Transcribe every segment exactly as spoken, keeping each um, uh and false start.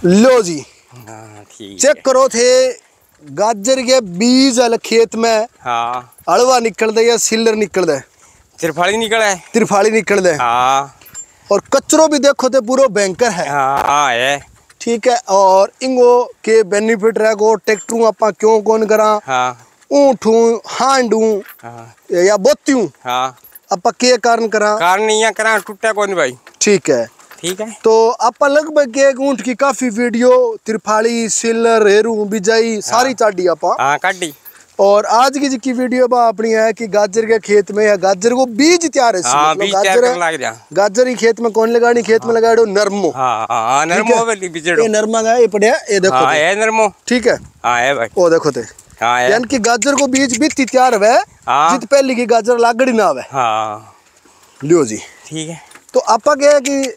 लो जी हाँ ठीक। चेक करो थे गाजर के बीज वाले खेत में। हाँ अड़वा निकल दे या सिल्लर निकल दे, त्रिफाली निकला है, त्रिफाली निकल दे। हाँ और कचरो भी देखो तो पूरा भयंकर है। हाँ है ठीक है। और इंगो के बेनिफिट रह गो ट्रैक्टरू आपा क्यों कौन करा, हाँ ऊँटू हांडू हाँ या बोत्यू हाँ आपा के कारण करा, कारण नहीं करा टूटा कौन भाई। ठीक है ठीक है। तो आपा लगभग एक ऊँट की काफी वीडियो त्रिफाली सिल्लर हेरू बिजाई सारी हाँ। चाटी आपा हाँ काटी। और आज की जिसकी वीडियो बा अपनी है कि गाजर के खेत में या गाजर को बीज तैयार है। हाँ, बीज तैयार गाजर लग जा। गाजर ही खेत में कौन लगानी, खेत हाँ। में लगा दो नरमो। हाँ हाँ नरमो वाली बीजड़ो। ये नरमा का ये पड़िया ये देखो। हाँ है नरमो। ठीक है। हाँ है भाई। ओ देखो थे। हाँ है। यानी कि गाजर को बीज भी तैयार है। हाँ। जित पहली की गाजर लागड़ी ना आवे। हाँ लियो जी। ठीक है। तो आपा क्या है कि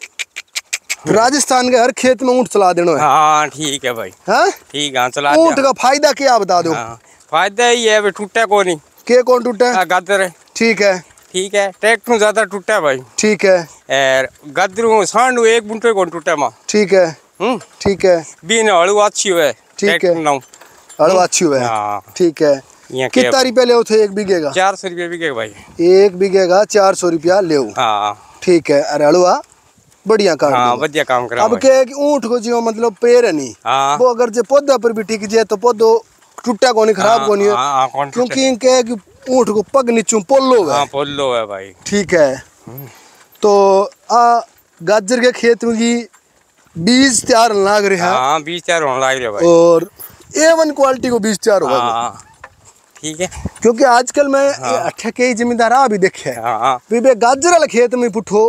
राजस्थान के हर खेत में ऊँट चला देना है। हाँ ठीक है भाई। हाँ ठीक है चला। ऊँट का फायदा क्या बता दो। हाँ, फायदा ही है टूटा को नहीं। के कौन टूटा? गाजर है। ठीक है। ठीक है ट्रैक्टर ज्यादा टूटा भाई। ठीक है। और गाजरू सांडू एक बुंटे को टूटा माँ। ठीक है। हम्म ठीक है। बीन हड़ू अच्छी हुए। ठीक है। हड़ू अच्छी हुए। हाँ ठीक है। कितना रुपया ले थे एक बीघे का? चार सौ रुपया बीघे भाई। एक बीघे का चार सौ रुपया ले। हाँ ठीक है। अरे हड़ुआ बढ़िया काम। हाँ बढ़िया काम करा। अब क्या है कि ऊँट को जो मतलब पेड़ है नहीं। हाँ। वो अगर जो पौधा पर भी टिक जाए तो पौधो टूटा को नहीं, खराब को नहीं है। हाँ, हाँ, क्योंकि क्या है कि ऊँट को पग नीचू पोलो है। हाँ पोलो है भाई। ठीक है। तो आ गाजर के खेत में की बीज तैयार लाग रहे हैं। हाँ बीज तैयार होने लग रहे भाई। और ए वन क्वालिटी को बीज तैयार होगा। हाँ ठीक है। क्योंकि आजकल मैं अठे के जिम्मेदार आ भी देखे। हाँ बे गाजर वाले खेत में पुठो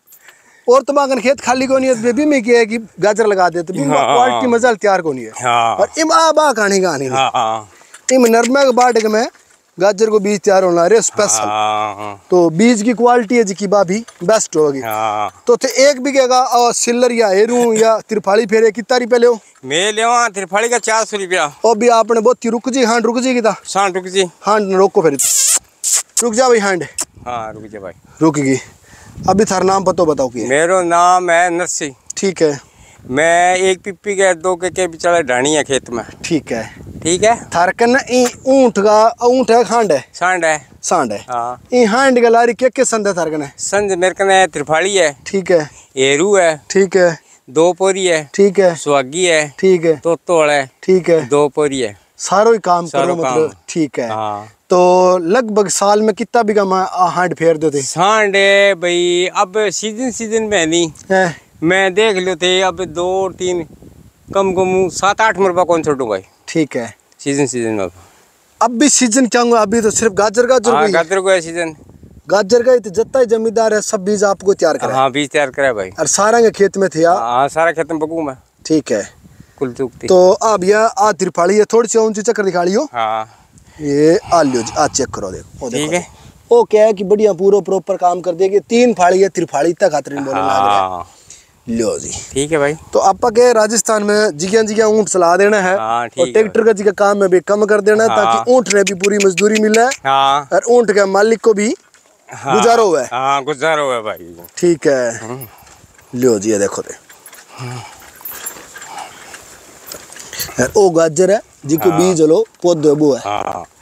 और तुम्हारा खेत खाली को नहीं है बेबी में क्या है कि गाजर लगा देते भी क्वालिटी मजा तैयार को नहीं है। हाँ। और इम आ बा कहानी कहानी हाँ। इम नरमा के बाट में गाजर को बीज तैयार होना रहे स्पेशल। हाँ। तो बीज की क्वालिटी है जी बा भी बेस्ट होगी। हाँ। तो थे एक बीघे का और सिल्लर या हेरू या त्रिफाली फेरे कितना रुपये ले? मैं ले त्रिफाली का चार सौ रुपया। और भी आपने बहुत रुक जी हाँ रुक जी किता हाँ रुक जी। हाँ रोको फिर रुक जा भाई। हाँ हाँ रुक जा भाई। रुकेगी। अभी थार नाम पतो बताओ कि? मेरा नाम है नरसी। ठीक है। मैं एक पिप्पी के दो के के बिचारे ढाणी है खेत में। ठीक है। ठीक है। थार कन ऊँट का ऊँट है खांड है सांड है सांड है। हाँ ई हांड का लारी के के संद है थार कन? संज मेरे कने त्रिफाली है। ठीक है। एरू है। ठीक है। दो पोरी है। ठीक है। सुहागी है। ठीक है। तोतोड़ है। ठीक है। दो पोरी है। सारो ही काम करो मतलब। ठीक है। हाँ। तो लगभग साल में कितना बीघा हांड फेर दो थे? सांड भाई अब सीजन सीजन में नहीं है। मैं देख लो थे अब दो तीन कम कम सात आठ मरबा कौन छोड़ू भाई। ठीक है। सीजन सीजन में अब भी सीजन क्या होगा? अभी तो सिर्फ गाजर गाजर हाँ, गाजर को है सीजन। गाजर का ही तो जितना ही जमींदार है सब बीज आपको तैयार करा। हाँ बीज तैयार करा भाई। और सारा के खेत में थे? हाँ सारा खेत में बगू में। ठीक है। कुल चुकती। तो अब यह आ त्रिफाली है थोड़ी सी ऊंची चक्कर दिखा लियो। हाँ ये आ लियो आ चेक करो देखो। ठीक है। वो क्या है कि बढ़िया पूरा प्रॉपर काम कर देगी। तीन फाड़ी है त्रिफाड़ी तक खातरीन बोलने लग रहा है। लियो जी। ठीक है भाई। तो आपा के राजस्थान में जिगिया जिगिया ऊँट चला देना है। हाँ, और ट्रैक्टर का जिगा काम में भी कम कर देना है। हाँ। ताकि ऊँट ने भी पूरी मजदूरी मिले। हाँ। और ऊँट के मालिक को भी हाँ। गुजारो है। हाँ गुजारो है भाई। ठीक है। लियो जी ये देखो दे। ओ गाजर है जिको बीज लो पौधे वो है। हाँ।